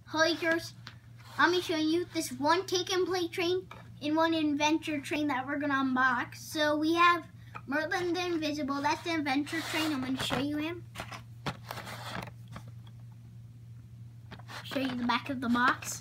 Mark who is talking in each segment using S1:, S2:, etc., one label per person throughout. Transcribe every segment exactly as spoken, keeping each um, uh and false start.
S1: Hikers, I'm going to show you this one take and play train and one adventure train that we're going to unbox. So we have Merlin the Invisible. That's the adventure train. I'm going to show you him. Show you the back of the box.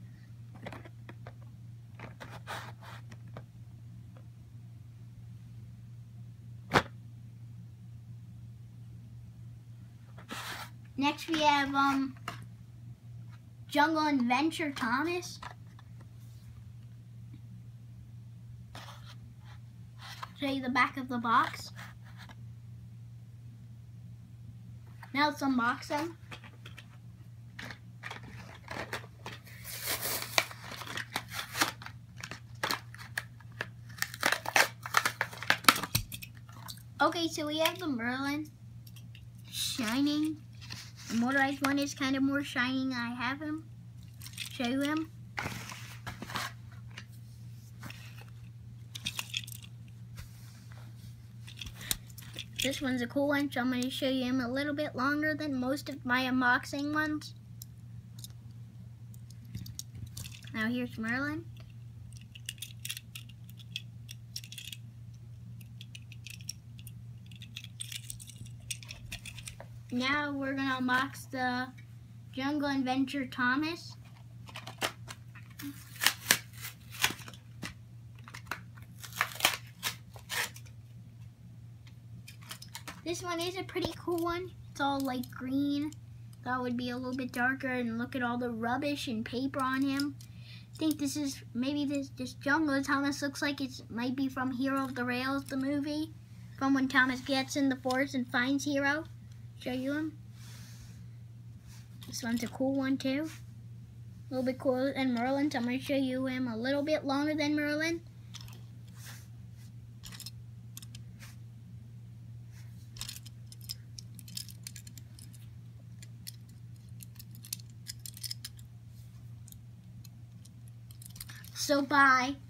S1: Next we have um, Jungle Adventure Thomas. Show you the back of the box. Now let's unbox them. Okay, so we have the Merlin shining. The motorized one is kind of more shining. I have him. Show you him. This one's a cool one, so I'm going to show you him a little bit longer than most of my unboxing ones. Now here's Merlin. Now we're going to unbox the Jungle Adventure Thomas. This one is a pretty cool one. It's all like green. Thought it would be a little bit darker, and look at all the rubbish and paper on him. I think this is, maybe this, this Jungle Thomas looks like it might be from Hero of the Rails, the movie. From when Thomas gets in the forest and finds Hero. Show you him. This one's a cool one too. A little bit cooler than Merlin, so I'm going to show you him a little bit longer than Merlin. So bye.